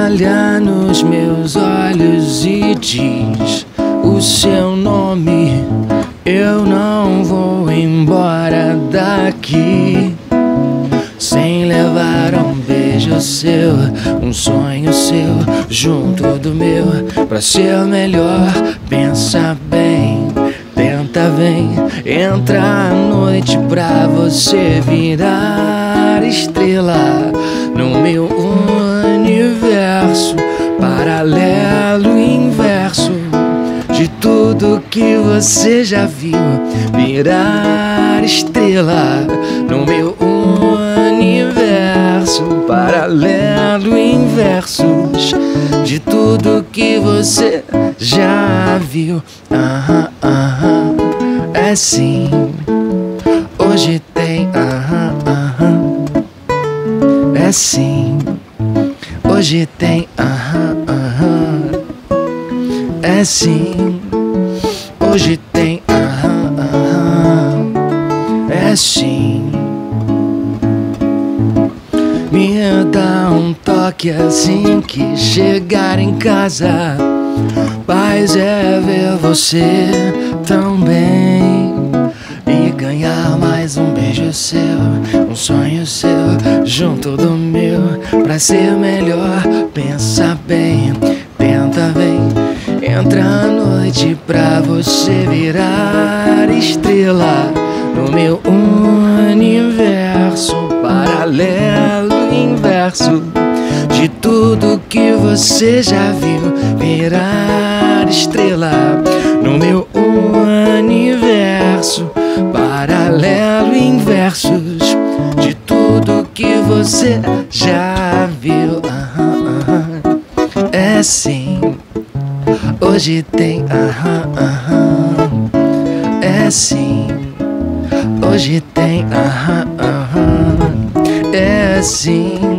olha nos meus olhos e diz o seu nome. Eu não vou embora daqui sem levar um beijo seu, um sonho seu junto do meu. Pra ser melhor, pensa bem, tenta, vem, entra à noite pra você virar estrela no meu universo paralelo inverso de tudo que você já viu. Virar estrela no meu universo paralelo inversos de tudo que você já viu. É sim, hoje tem. É sim, hoje tem. É sim, hoje tem. É sim. Me dá um toque assim que chegar em casa. Paz é ver você tão bem e ganhar mais um beijo seu, um sonho seu junto do meu. Pra ser melhor, pensa bem, tenta, vem, entra à noite pra você virar estrela no meu universo paralelo inverso de tudo que você já viu. Virar estrela no meu universo paralelo inversos de tudo que você já viu. É sim, hoje tem. É sim, hoje tem. É sim.